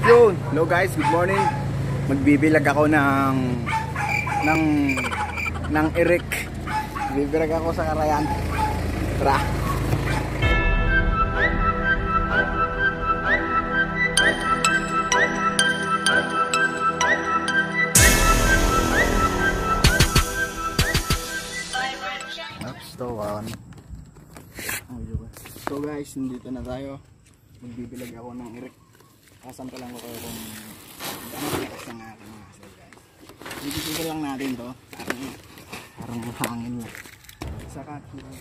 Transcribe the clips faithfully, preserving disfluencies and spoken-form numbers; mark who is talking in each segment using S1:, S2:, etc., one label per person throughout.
S1: Yun, hello guys, good morning. Magbibilag ako ng ng ng Eric. Magbibilag ako sa Karayan. Tara. So, um, so guys, nandito na tayo. Magbibilag ako ng Eric. Kasampa lang ko kayo kung ano lakas ng aking mga aso guys. Bibigyan lang natin to. Parang, parang hangin lang. Saka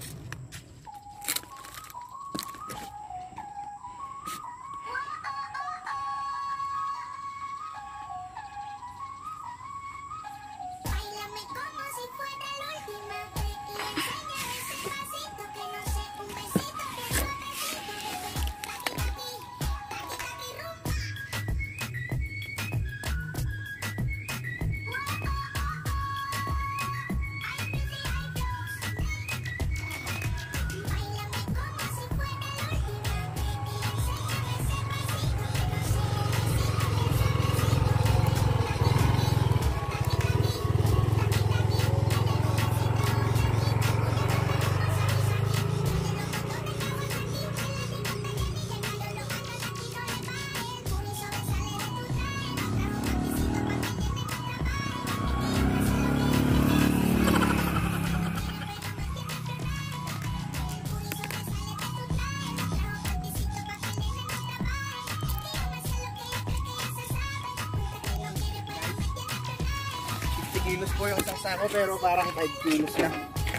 S1: kilos po yung isang sako pero parang five kilos lang.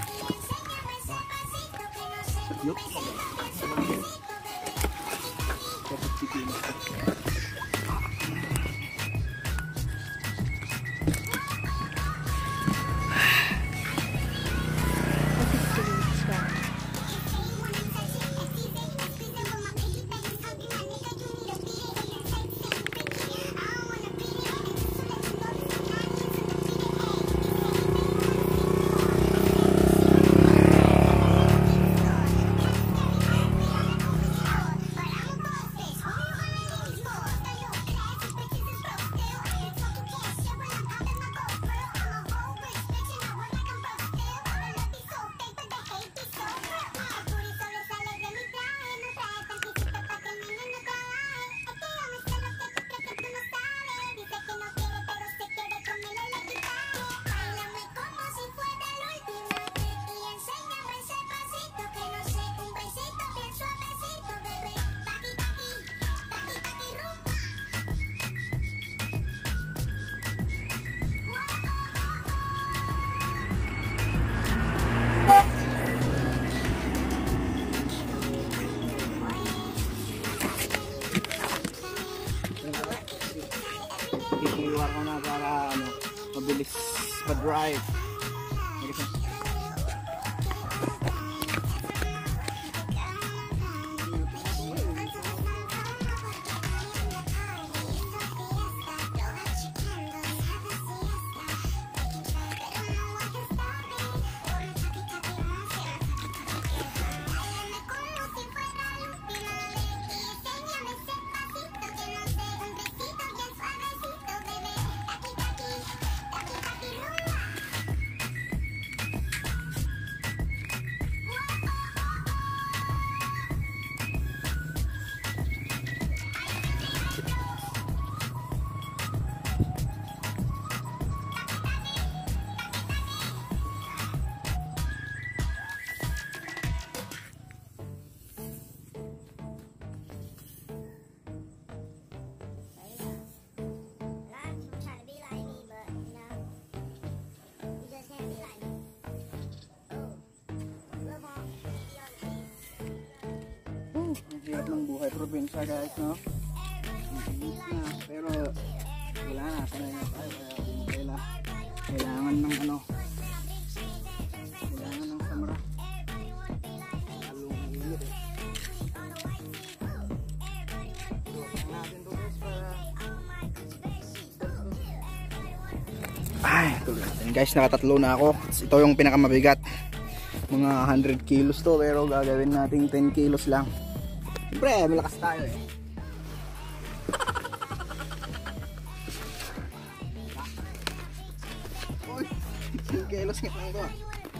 S1: Yup. fifty kilos. Ikikiluwar ko na para ano, mabilis pa-drive. Ang hirap ng buhay probinsya guys, no? Na, pero wala na, sanay na tayo kaya kailangan, kailangan ng ano, kailangan ng samra lalong hihir eh. Tuwakan natin to guys para ay, tuloy natin guys, nakatatlo na ako. Ito yung pinakamabigat, mga one hundred kilos to, pero gagawin natin ten kilos lang. Siyempre, malakas tayo eh. kilos nga lang ko.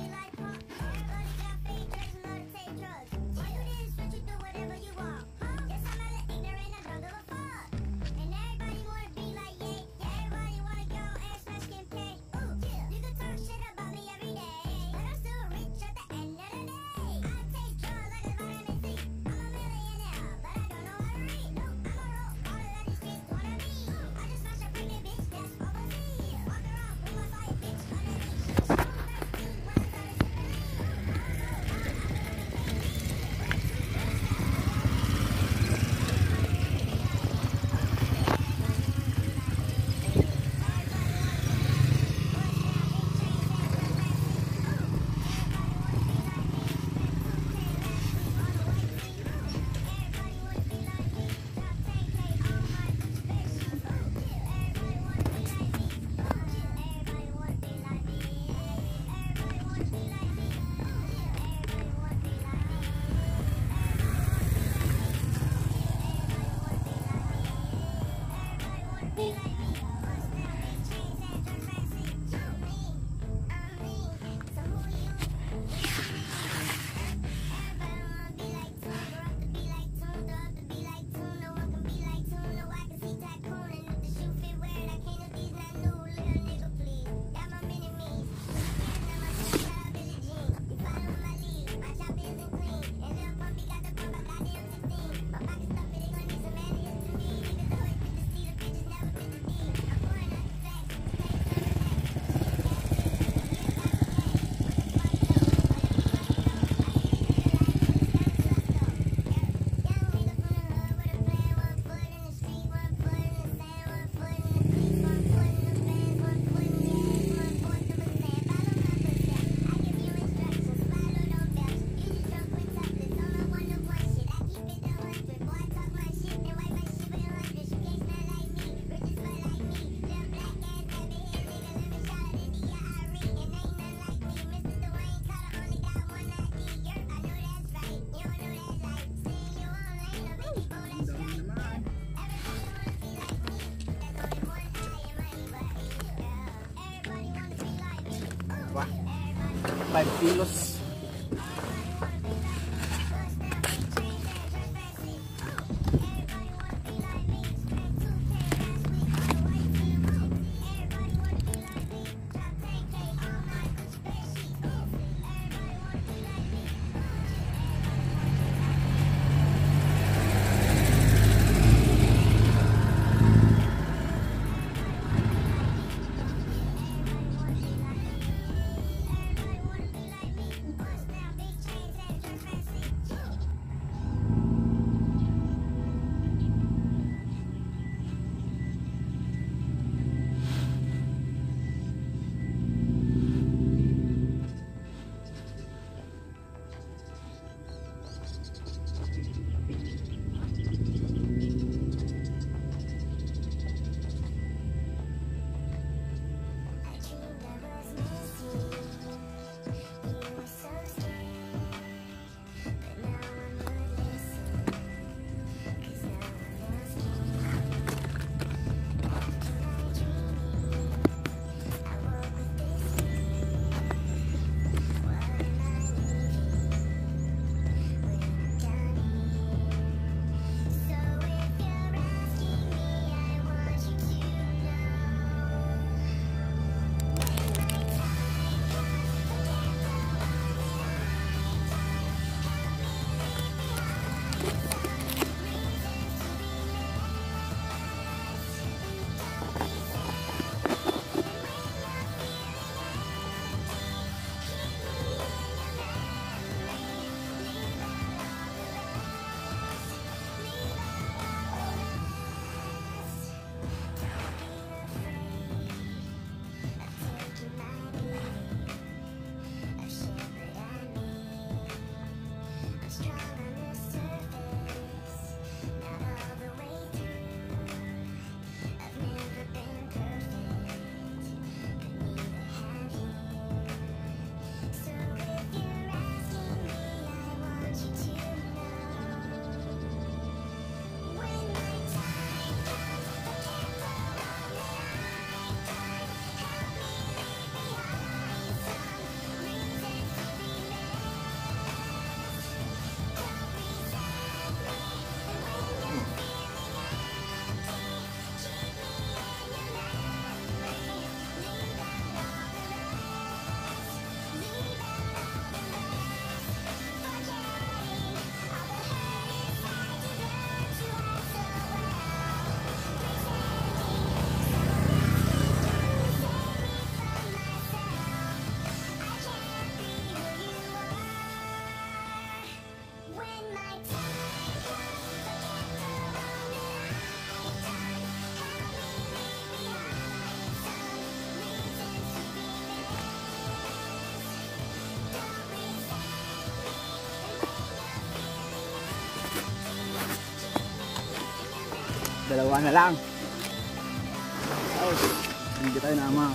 S1: five kilos. Dalawa na lang. Ay, hindi tayo naman.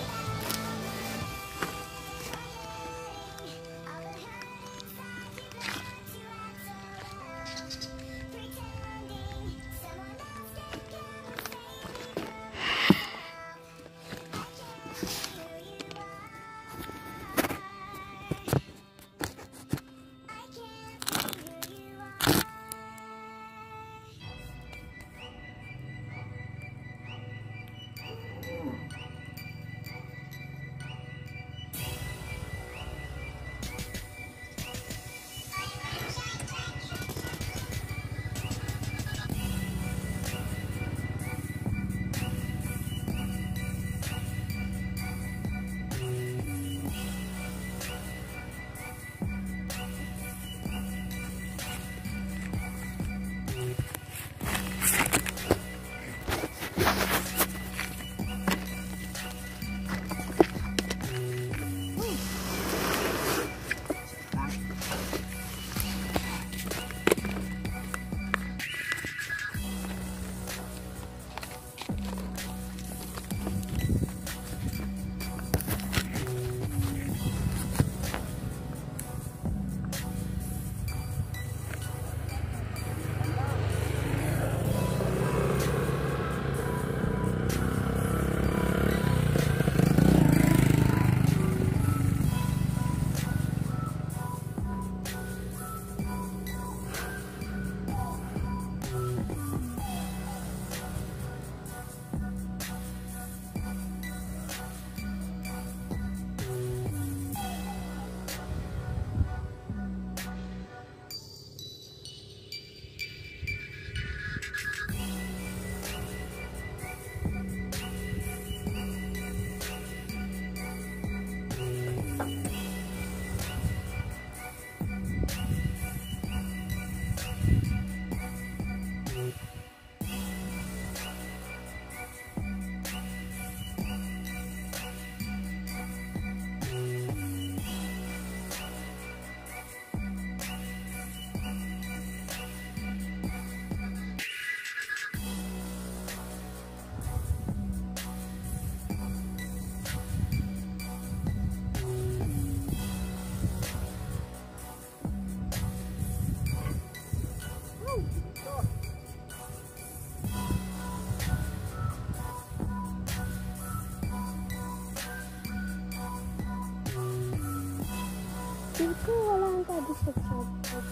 S2: Dito wala ang kadisabsab.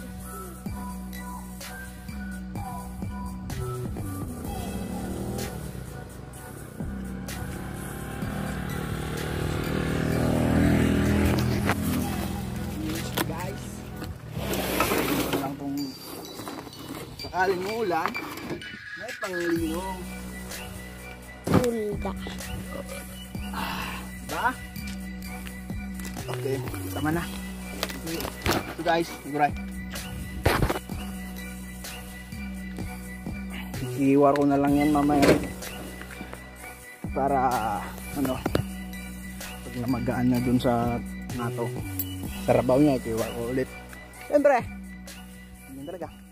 S1: Guys, ito lang tong sakaling muulan, may panglilong.
S2: Pulda.
S1: Diba? Okay, tama na. Ito guys, guray. Iiwar ko na lang yan mamaya para ano, pag namagaan na dun sa nato, karabaw niya, iiwar ko ulit. Siyempre, ganyan talaga.